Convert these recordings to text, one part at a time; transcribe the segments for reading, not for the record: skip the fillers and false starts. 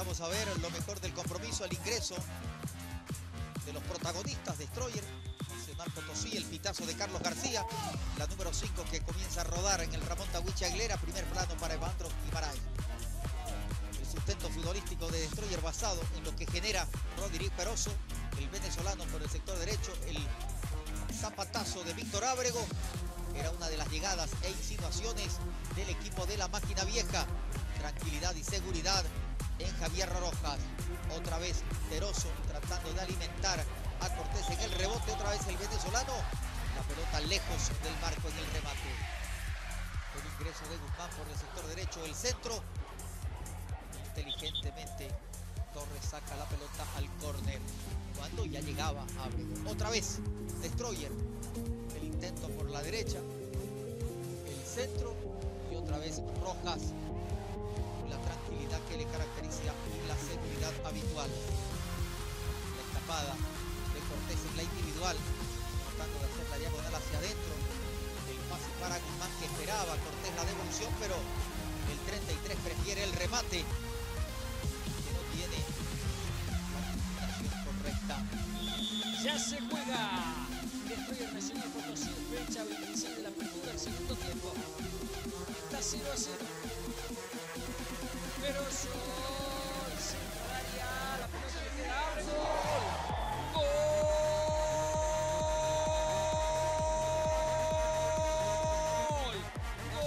Pasamos a ver lo mejor del compromiso, el ingreso de los protagonistas, Destroyer, Nacional Potosí, el pitazo de Carlos García, la número 5 que comienza a rodar en el Ramón Tahuichi Aguilera, primer plano para Evandro Guimarães. El sustento futbolístico de Destroyer basado en lo que genera Rodrigo Peroso, el venezolano por el sector derecho, el zapatazo de Víctor Ábrego, era una de las llegadas e insinuaciones del equipo de la máquina vieja. Tranquilidad y seguridad en Javier Rojas. Otra vez Peroso tratando de alimentar a Cortés en el rebote. Otra vez el venezolano. La pelota lejos del marco en el remate. El ingreso de Guzmán por el sector derecho. El centro. Inteligentemente Torres saca la pelota al córner. Cuando ya llegaba Ábrego. Otra vez Destroyer. El intento por la derecha. El centro. Y otra vez Rojas. La tranquilidad que le caracteriza y la seguridad habitual. La escapada de Cortés en la individual, tratando de hacer la diagonal hacia adentro. El pase para Guzmán que esperaba Cortés la devolución, pero el 33 prefiere el remate, que no tiene la combinación correcta. Ya se juega. Destroyer Nacional Potosí, fecha 26 de la apertura del segundo tiempo. Está 0-0. Peroso, centro al área, la pelota le queda a Ábrego. ¡Gol! ¡Gol!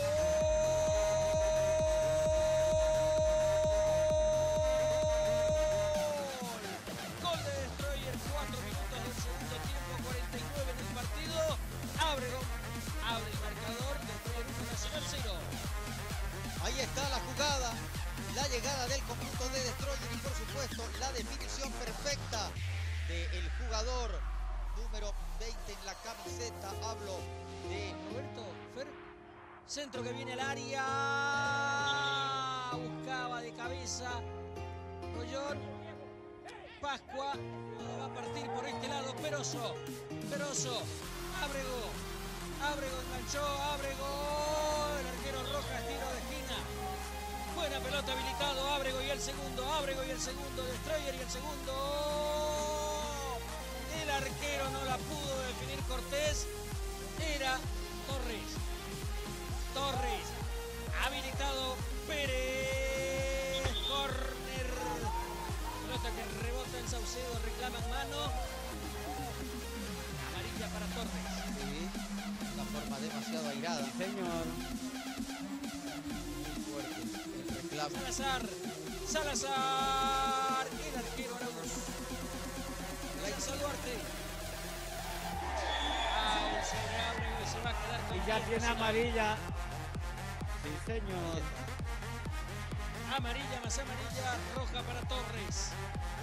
Gol de Destroyer, 4 minutos del segundo tiempo, 49 en el partido. Ábrego abre el marcador, Destroyer 1, Nacional 0. Ahí está la jugada. La llegada del conjunto de Destroyer y por supuesto la definición perfecta del jugador número 20 en la camiseta. Hablo de Roberto Fer. Centro que viene al área. Buscaba de cabeza Rollón. Pascua. Va a partir por este lado. Peroso. Ábrego enganchó. Ábrego. El arquero Rojas, tiro de esquina. Buena pelota, habilitado Ábrego y el segundo, Destroyer y el segundo. El arquero no la pudo definir Cortés. Era Torres. Habilitado Pérez. Corner. Pelota que rebota en Saucedo, reclaman mano. Amarilla para Torres. Sí, una forma demasiado airada. Señor. Salazar, el arquero Arauz. Lanza Duarte. Sobre Ábrego y se va a quedar con Y ya tiene amarilla. Sí, señor. Amarilla más amarilla, roja para Torres.